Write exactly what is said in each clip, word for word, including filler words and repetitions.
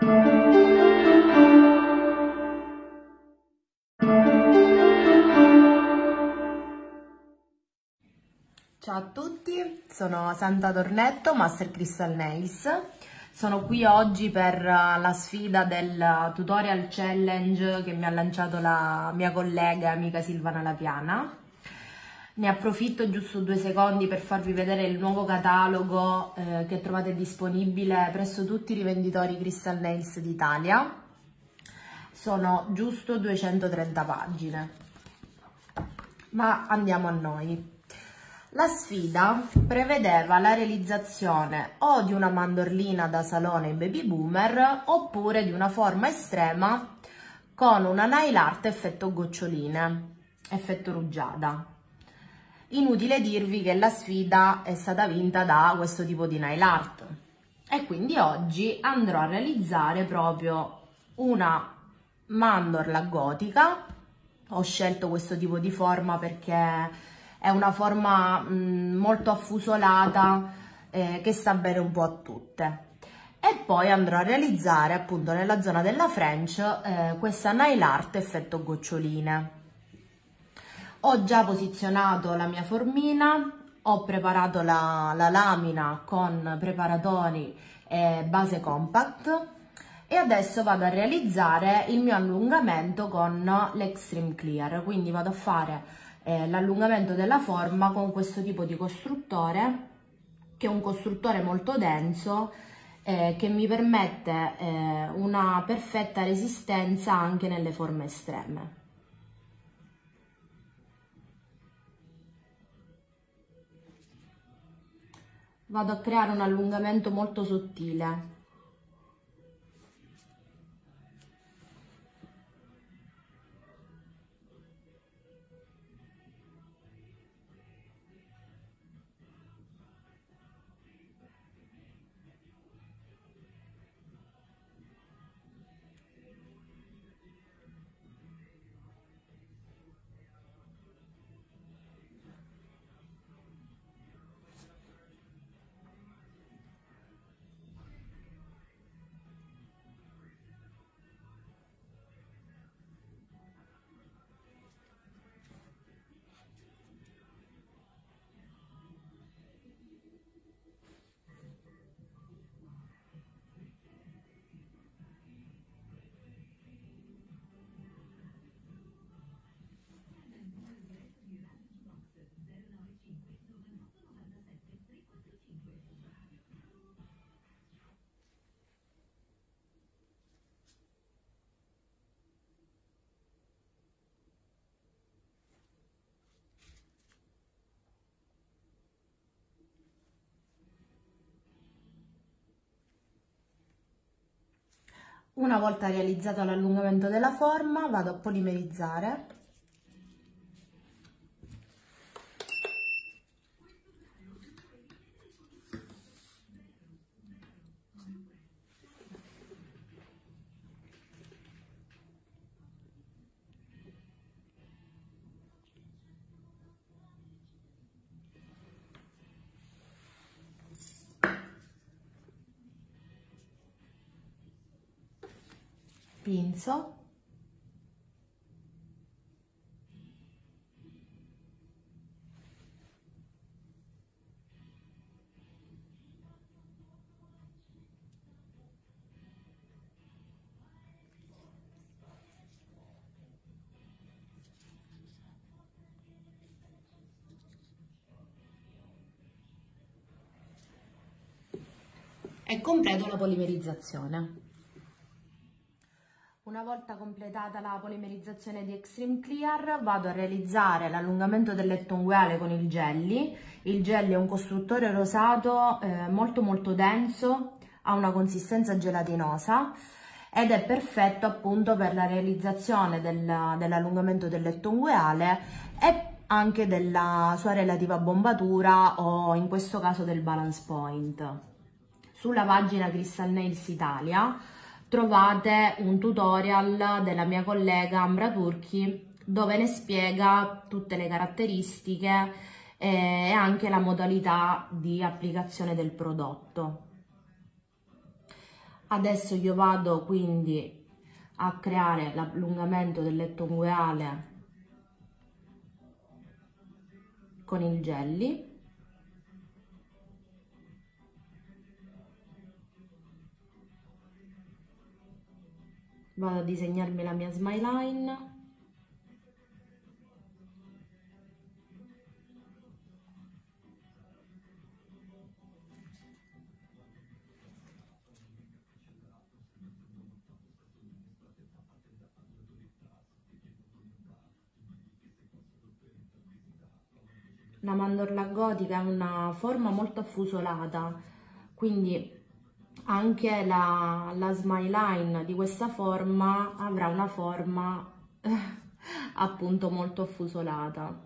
Ciao a tutti, sono Santa Tornetto, Master Crystal Nails. Sono qui oggi per la sfida del tutorial challenge che mi ha lanciato la mia collega e amica Silvana Lapiana. Ne approfitto giusto due secondi per farvi vedere il nuovo catalogo eh, che trovate disponibile presso tutti i rivenditori Crystal Nails d'Italia. Sono giusto duecentotrenta pagine, ma andiamo a noi. La sfida prevedeva la realizzazione o di una mandorlina da salone baby boomer oppure di una forma estrema con una nail art effetto goccioline, effetto rugiada. Inutile dirvi che la sfida è stata vinta da questo tipo di nail art e quindi oggi andrò a realizzare proprio una mandorla gotica. Ho scelto questo tipo di forma perché è una forma mh, molto affusolata eh, che sta bene un po' a tutte. E poi andrò a realizzare appunto nella zona della French eh, questa nail art effetto goccioline. Ho già posizionato la mia formina, ho preparato la, la lamina con preparatori e base compact e adesso vado a realizzare il mio allungamento con l'Extreme Clear, quindi vado a fare Eh, l'allungamento della forma con questo tipo di costruttore, che è un costruttore molto denso eh, che mi permette eh, una perfetta resistenza anche nelle forme estreme. Vado a creare un allungamento molto sottile. Una volta realizzato l'allungamento della forma, vado a polimerizzare. Pinzo. E completo la polimerizzazione. Una volta completata la polimerizzazione di Extreme Clear, vado a realizzare l'allungamento del letto unguale con il jelly. Il jelly è un costruttore rosato eh, molto molto denso, ha una consistenza gelatinosa ed è perfetto appunto per la realizzazione del, dell'allungamento del letto unguale e anche della sua relativa bombatura o in questo caso del balance point. Sulla pagina Crystal Nails Italia trovate un tutorial della mia collega Ambra Turchi dove ne spiega tutte le caratteristiche e anche la modalità di applicazione del prodotto. Adesso io vado quindi a creare l'allungamento del letto ungueale con il jelly. Vado a disegnarmi la mia smile line. La mandorla gotica è una forma molto affusolata, quindi anche la, la smile line di questa forma avrà una forma appunto molto affusolata.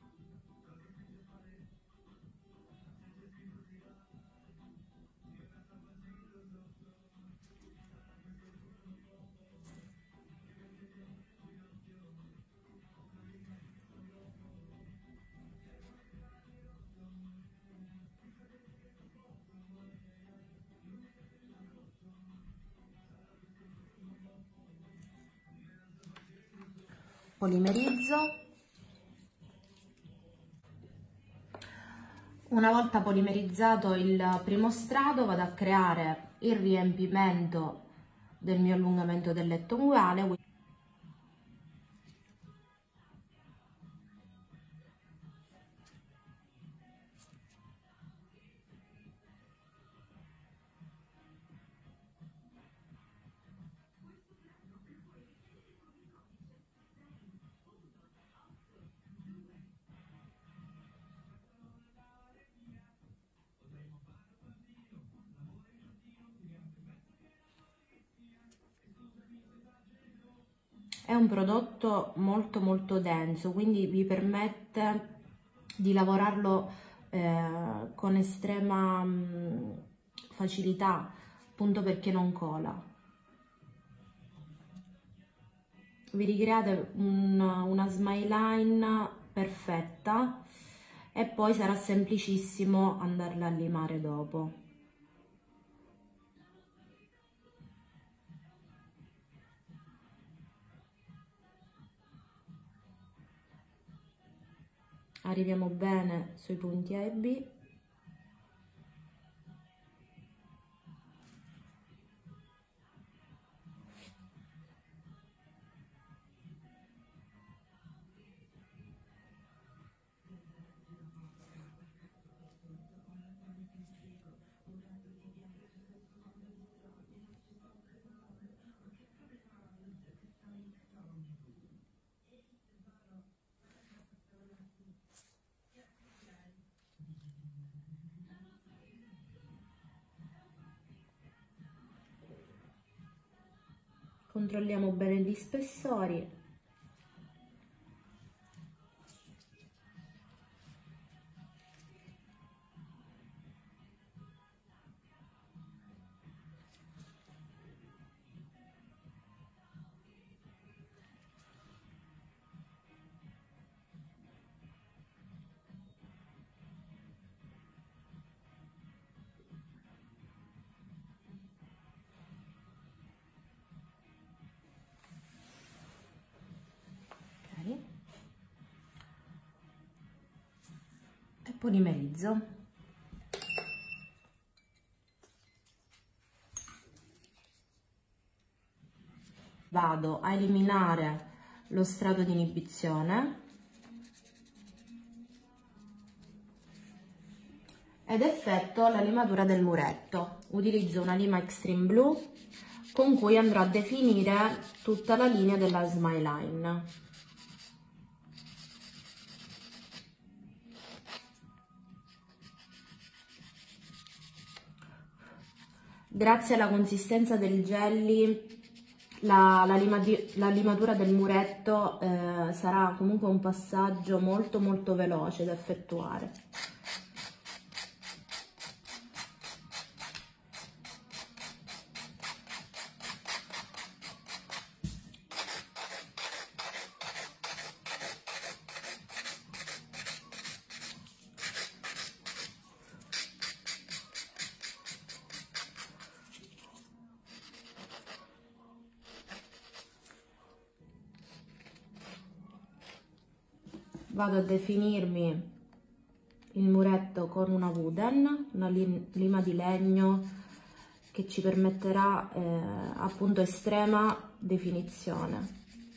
Polimerizzo. Una volta polimerizzato il primo strato vado a creare il riempimento del mio allungamento del letto ungueale. È un prodotto molto molto denso, quindi vi permette di lavorarlo eh, con estrema mh, facilità, appunto perché non cola. Vi ricreate un, una smile line perfetta e poi sarà semplicissimo andarla a limare dopo. Arriviamo bene sui punti A e B. Controlliamo bene gli spessori. E polimerizzo. Vado a eliminare lo strato di inibizione ed effetto la limatura del muretto. Utilizzo una lima Extreme Blue con cui andrò a definire tutta la linea della smile line. Grazie alla consistenza del jelly la, la, lima, la limatura del muretto eh, sarà comunque un passaggio molto molto veloce da effettuare. vado a definirmi il muretto con una wooden, una lima di legno che ci permetterà eh, appunto estrema definizione.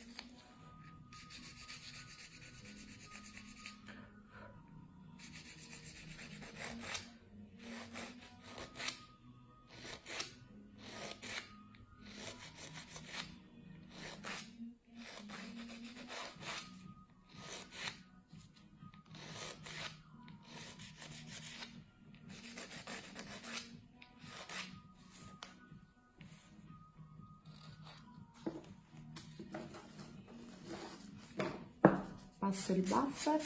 Passo il buffer,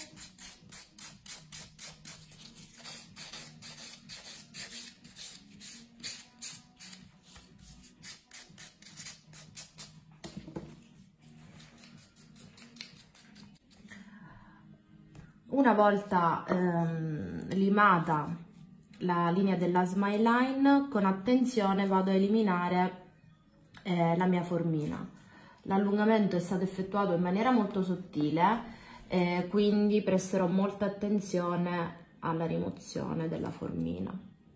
una volta ehm, limata la linea della smile line, con attenzione vado a eliminare eh, la mia formina. L'allungamento è stato effettuato in maniera molto sottile, eh, quindi presterò molta attenzione alla rimozione della formina.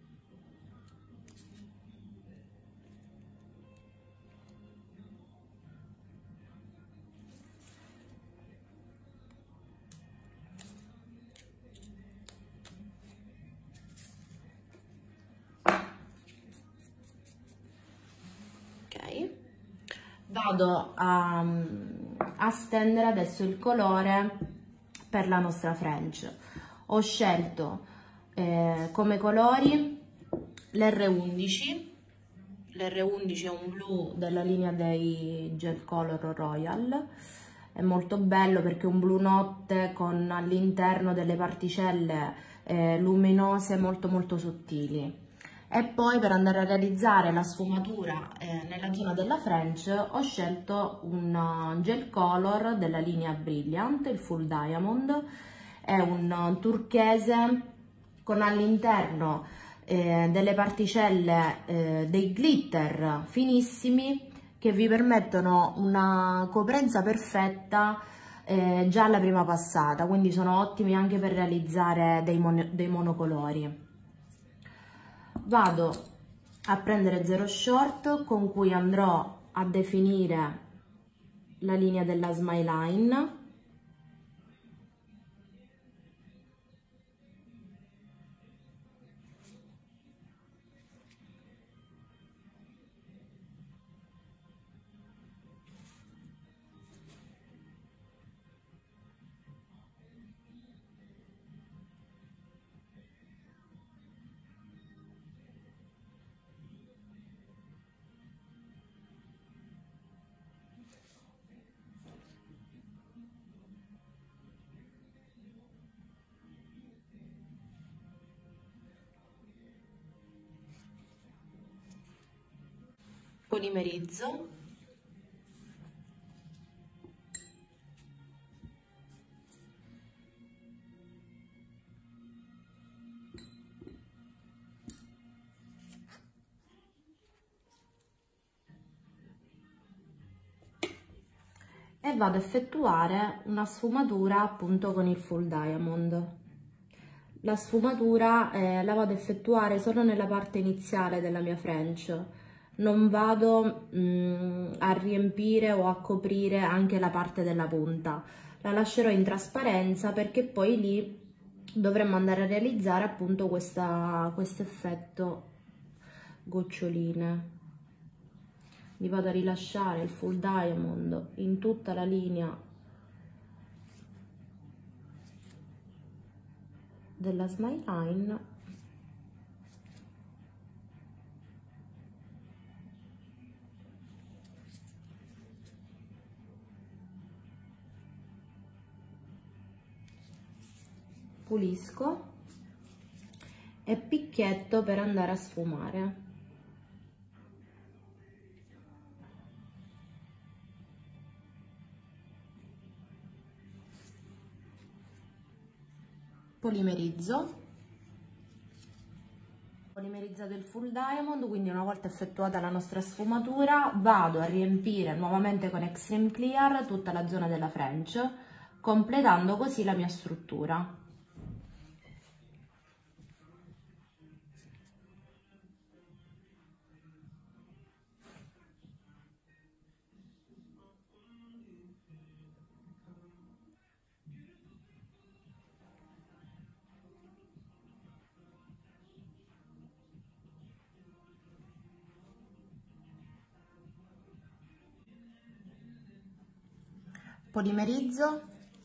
Ok, vado a, a stendere adesso il colore per la nostra French. Ho scelto eh, come colori l'R undici, l'R undici è un blu della linea dei Gel Color Royal, è molto bello perché è un blu notte con all'interno delle particelle eh, luminose molto molto sottili. E poi per andare a realizzare la sfumatura eh, nella zona della French ho scelto un gel color della linea Brilliant, il Full Diamond, è un turchese con all'interno eh, delle particelle, eh, dei glitter finissimi che vi permettono una coprenza perfetta eh, già alla prima passata, quindi sono ottimi anche per realizzare dei, mon dei monocolori. Vado a prendere Zero Short con cui andrò a definire la linea della smile line. Polimerizzo. E vado a effettuare una sfumatura appunto con il Full Diamond. La sfumatura eh, la vado a effettuare solo nella parte iniziale della mia French. Non vado mh, a riempire o a coprire anche la parte della punta, la lascerò in trasparenza perché poi lì dovremmo andare a realizzare appunto questo effetto goccioline. Mi vado a rilasciare il Full Diamond in tutta la linea della smile line. Pulisco e picchietto per andare a sfumare. Polimerizzo. Polimerizzato il Full Diamond, quindi una volta effettuata la nostra sfumatura vado a riempire nuovamente con Extreme Clear tutta la zona della French completando così la mia struttura. Polimerizzo.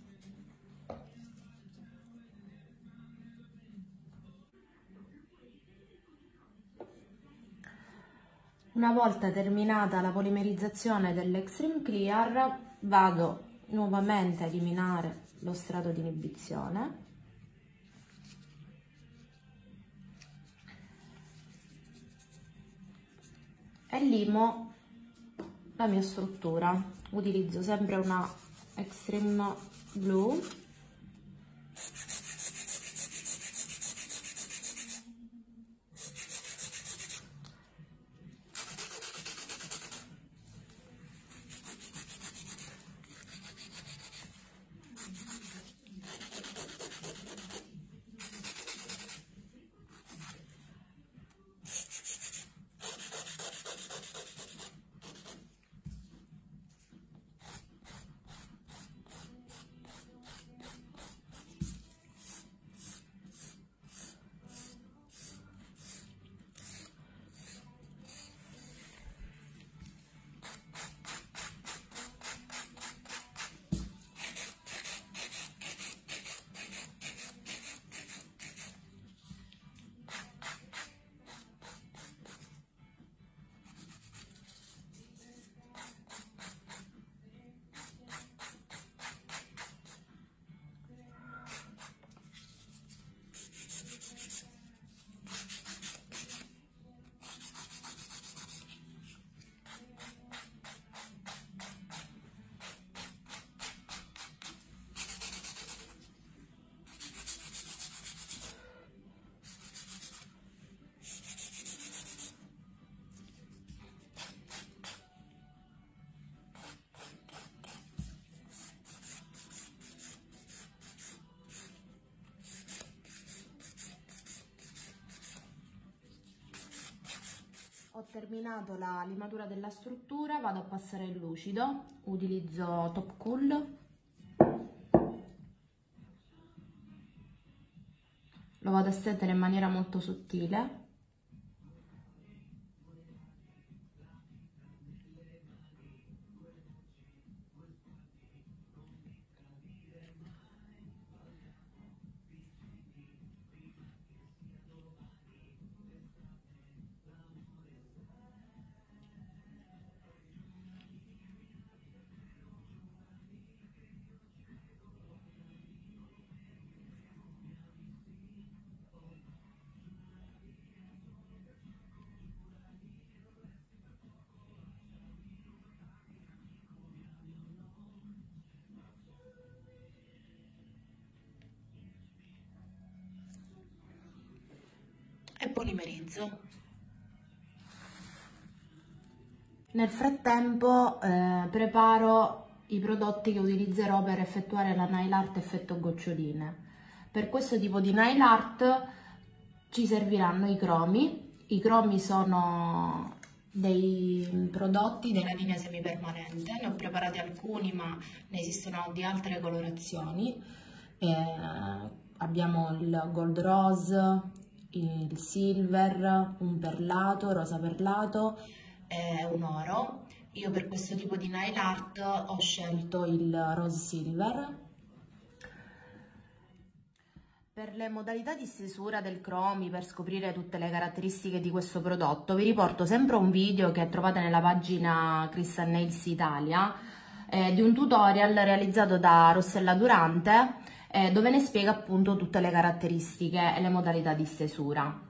Una volta terminata la polimerizzazione dell'Extreme Clear, vado nuovamente a eliminare lo strato di inibizione e limo la mia struttura. Utilizzo sempre una Extreme Blue. Ho terminato la limatura della struttura, vado a passare il lucido, utilizzo Top Cool, lo vado a stendere in maniera molto sottile. E polimerizzo. Nel frattempo eh, preparo i prodotti che utilizzerò per effettuare la nail art effetto goccioline. Per questo tipo di nail art ci serviranno i cromi. I cromi sono dei prodotti della linea semipermanente, ne ho preparati alcuni ma ne esistono di altre colorazioni. Eh, abbiamo il gold rose, il silver, un perlato, rosa perlato e un oro. Io per questo tipo di nail art ho scelto il rose silver. Per le modalità di stesura del cromi, per scoprire tutte le caratteristiche di questo prodotto, vi riporto sempre un video che trovate nella pagina Crystal Nails Italia eh, di un tutorial realizzato da Rossella Durante eh, dove ne spiega appunto tutte le caratteristiche e le modalità di stesura.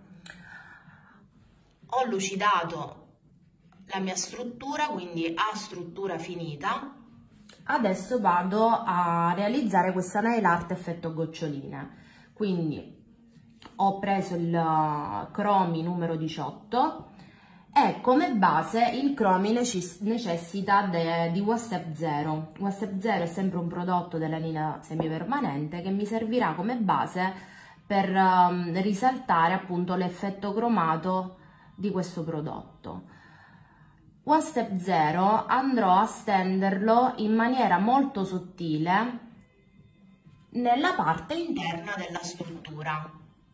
Ho lucidato la mia struttura, quindi a struttura finita. Adesso vado a realizzare questa nail art effetto goccioline. Quindi ho preso il cromi numero diciotto E come base il Chromi necessita de, di WhatsApp Zero. WhatsApp Zero è sempre un prodotto della linea semipermanente che mi servirà come base per um, risaltare appunto l'effetto cromato di questo prodotto. WhatsApp Zero andrò a stenderlo in maniera molto sottile nella parte interna della struttura.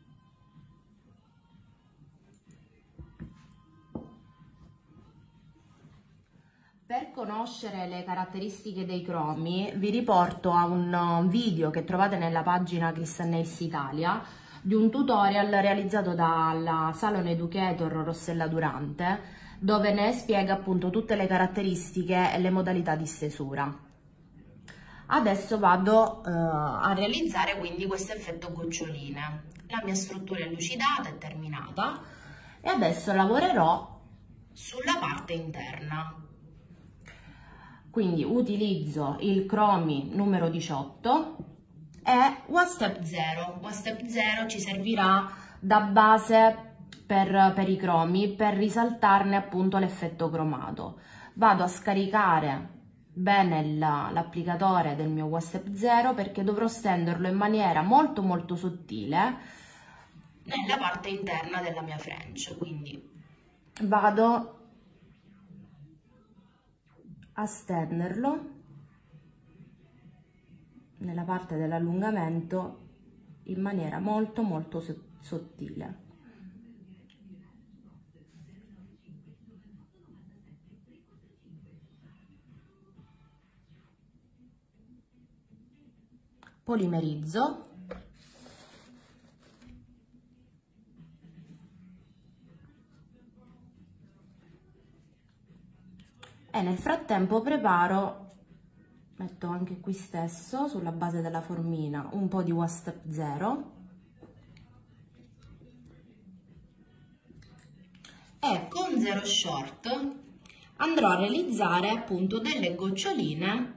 Per conoscere le caratteristiche dei cromi vi riporto a un video che trovate nella pagina Crystal Nails Italia di un tutorial realizzato dalla Salon Educator Rossella Durante, dove ne spiega appunto tutte le caratteristiche e le modalità di stesura. Adesso vado eh, a realizzare quindi questo effetto goccioline. La mia struttura è lucidata e terminata e adesso lavorerò sulla parte interna. Quindi utilizzo il Chromi numero diciotto e WhatsApp Zero. WhatsApp Zero ci servirà da base per, per i cromi, per risaltarne appunto l'effetto cromato. Vado a scaricare bene l'applicatore del mio WhatsApp Zero perché dovrò stenderlo in maniera molto molto sottile nella parte interna della mia French. Quindi vado a stenderlo nella parte dell'allungamento in maniera molto molto sottile. Polimerizzo e nel frattempo preparo, metto anche qui stesso sulla base della formina un po' di WhatsApp Zero e con Zero Short andrò a realizzare appunto delle goccioline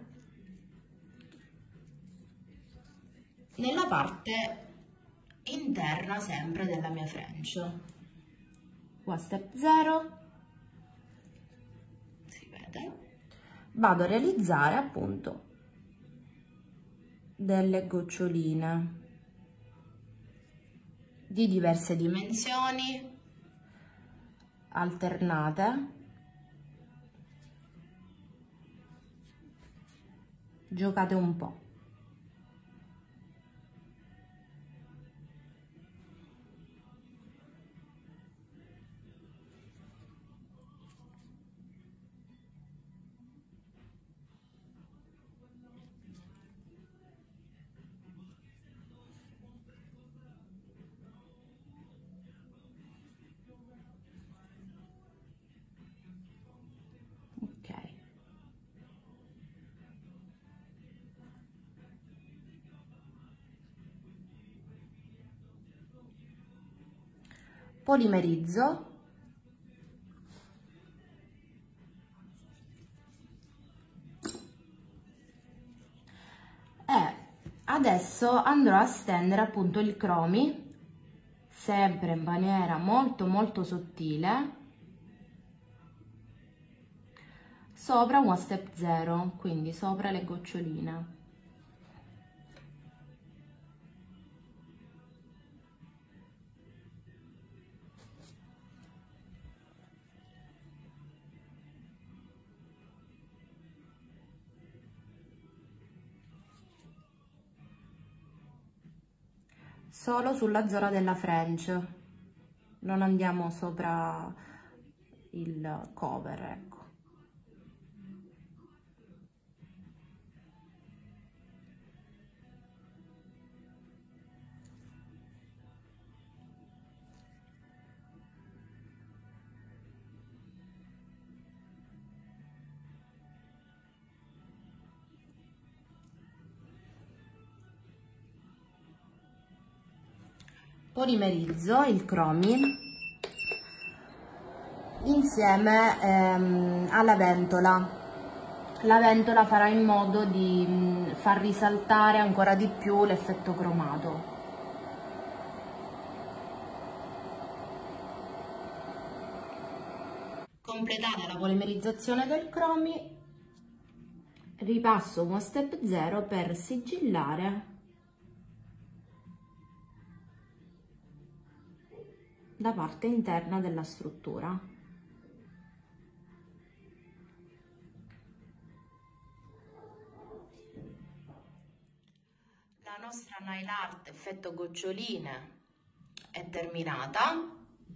nella parte interna sempre della mia French. WhatsApp Zero, vado a realizzare appunto delle goccioline di diverse dimensioni alternate, giocate un po'. Polimerizzo e adesso andrò a stendere appunto il Chromi sempre in maniera molto molto sottile sopra WhatsApp Zero, quindi sopra le goccioline. Solo sulla zona della French, non andiamo sopra il cover, ecco. Polimerizzo il Chromi insieme ehm, alla ventola. La ventola farà in modo di mh, far risaltare ancora di più l'effetto cromato. completata la polimerizzazione del cromi, ripasso con step zero per sigillare la parte interna della struttura. La nostra nail art effetto goccioline è terminata.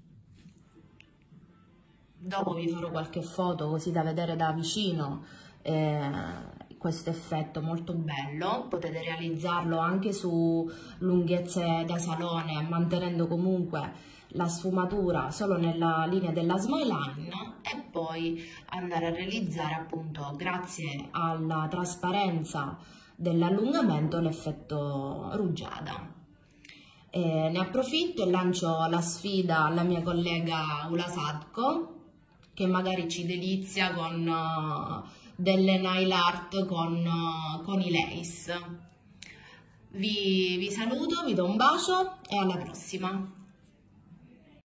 Dopo vi farò qualche foto così da vedere da vicino eh, questo effetto molto bello. Potete realizzarlo anche su lunghezze da salone, mantenendo comunque la sfumatura solo nella linea della smile line, e poi andare a realizzare appunto, grazie alla trasparenza dell'allungamento, l'effetto rugiada. E ne approfitto e lancio la sfida alla mia collega Ula Sadko, che magari ci delizia con uh, delle nail art con, uh, con i lace. Vi, vi saluto, vi do un bacio e alla prossima!